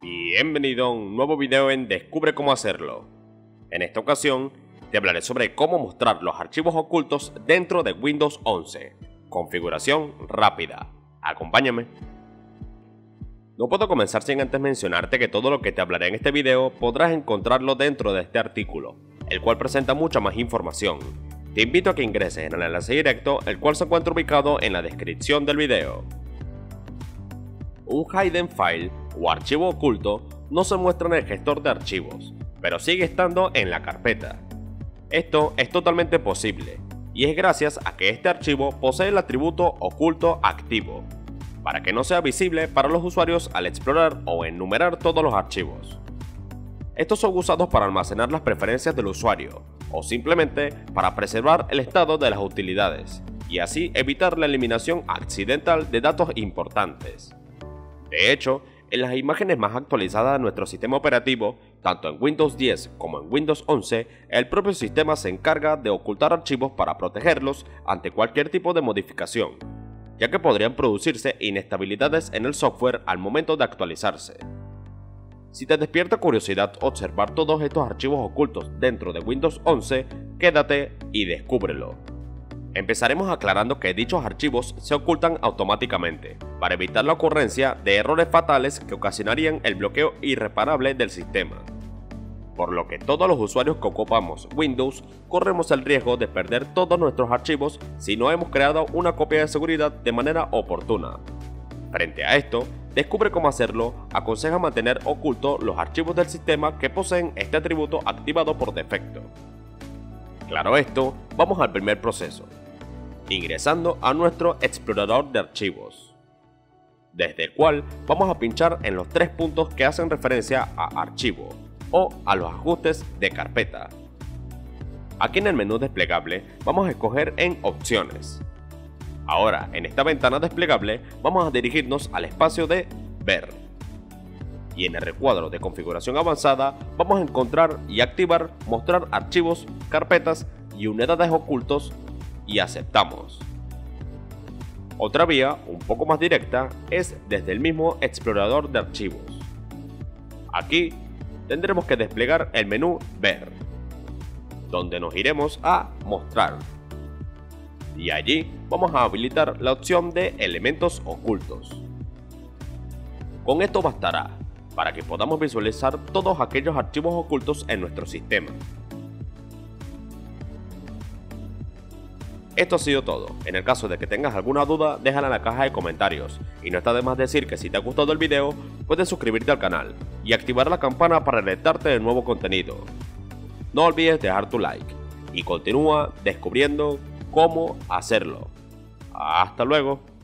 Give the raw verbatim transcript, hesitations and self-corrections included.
Bienvenido a un nuevo video en Descubre cómo hacerlo. En esta ocasión te hablaré sobre cómo mostrar los archivos ocultos dentro de Windows once. Configuración rápida. Acompáñame. No puedo comenzar sin antes mencionarte que todo lo que te hablaré en este video podrás encontrarlo dentro de este artículo, el cual presenta mucha más información. Te invito a que ingreses en el enlace directo, el cual se encuentra ubicado en la descripción del video. Un hidden file o archivo oculto no se muestra en el gestor de archivos, pero sigue estando en la carpeta. Esto es totalmente posible, y es gracias a que este archivo posee el atributo oculto activo, para que no sea visible para los usuarios al explorar o enumerar todos los archivos. Estos son usados para almacenar las preferencias del usuario, o simplemente para preservar el estado de las utilidades, y así evitar la eliminación accidental de datos importantes. De hecho, en las imágenes más actualizadas de nuestro sistema operativo, tanto en Windows diez como en Windows once, el propio sistema se encarga de ocultar archivos para protegerlos ante cualquier tipo de modificación, ya que podrían producirse inestabilidades en el software al momento de actualizarse. Si te despierta curiosidad observar todos estos archivos ocultos dentro de Windows once, quédate y descúbrelo. Empezaremos aclarando que dichos archivos se ocultan automáticamente, para evitar la ocurrencia de errores fatales que ocasionarían el bloqueo irreparable del sistema. Por lo que todos los usuarios que ocupamos Windows corremos el riesgo de perder todos nuestros archivos si no hemos creado una copia de seguridad de manera oportuna. Frente a esto, Descubre cómo hacerlo aconseja mantener ocultos los archivos del sistema que poseen este atributo activado por defecto. Claro esto, vamos al primer proceso, ingresando a nuestro explorador de archivos, desde el cual vamos a pinchar en los tres puntos que hacen referencia a archivo o a los ajustes de carpeta. Aquí en el menú desplegable vamos a escoger en opciones. Ahora en esta ventana desplegable vamos a dirigirnos al espacio de ver, y en el recuadro de configuración avanzada vamos a encontrar y activar mostrar archivos, carpetas y unidades ocultos, y aceptamos. Otra vía un poco más directa es desde el mismo explorador de archivos. Aquí tendremos que desplegar el menú ver, donde nos iremos a mostrar, y allí vamos a habilitar la opción de elementos ocultos. Con esto bastará para que podamos visualizar todos aquellos archivos ocultos en nuestro sistema. Esto ha sido todo. En el caso de que tengas alguna duda, déjala en la caja de comentarios, y no está de más decir que si te ha gustado el video, puedes suscribirte al canal y activar la campana para alertarte de nuevo contenido. No olvides dejar tu like y continúa descubriendo cómo hacerlo. Hasta luego.